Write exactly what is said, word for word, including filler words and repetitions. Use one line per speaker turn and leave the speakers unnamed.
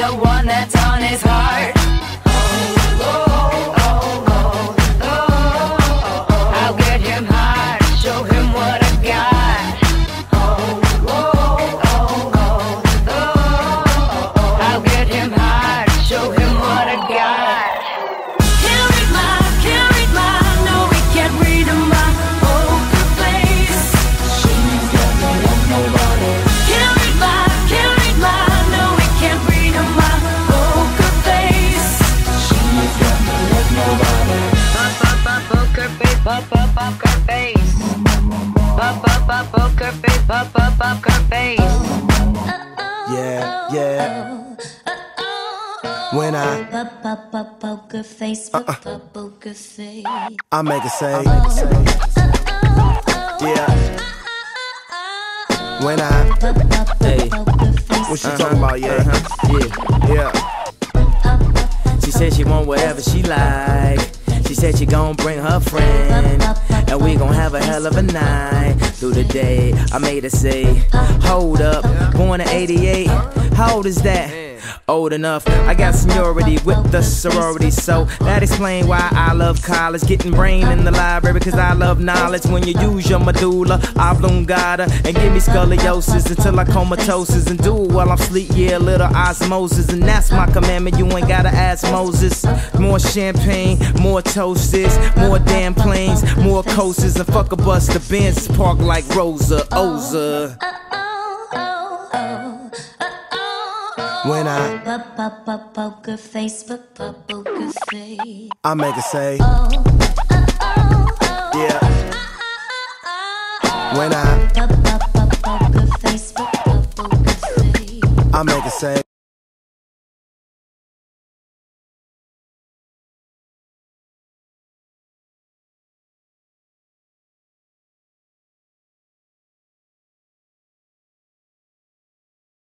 the one that's on his heart. Oh, oh, oh, oh, oh, oh, oh. I'll get him hard, show him what I got. Oh, oh, oh, oh, oh, oh, oh. I'll get him hard, show him what I got. Can't read my, can't read my, no, he can't read my poker face. She's got no love, nobody. Can't read my, can't read my, no, he can't read my poker face. She's got no love, nobody. Pop, pop, pop, poker face, pop, pop, poker face. Pop, pop, pop, poker face, pop, pop, poker face.
Yeah, yeah. When I
pop pop pop poker face, pop pop poker face,
I make it say, yeah. When I
pop pop
hey,
poker face,
what she talking about? Yeah, uh-huh. yeah, yeah.
She said she want whatever she like. She said she gon' bring her friend, and we gon' have a hell of a night through the day. I made her say, hold up, born in eighty-eight. How old is that? Old enough. I got seniority with the sorority, so that explain why I love college. Getting brain in the library, cause I love knowledge. When you use your medulla oblongata and give me scoliosis until I comatosis, and do it while I'm sleep, yeah, little osmosis. And that's my commandment, you ain't gotta ask Moses. More champagne, more toasts, more damn planes, more coasters, and fuck a bus. The Benz park like Rosa, Oza.
When I
pop pop pop poker face, pop pop poker face,
I make it say, yeah. When I
pop pop pop poker face, pop pop poker face,
I make it say.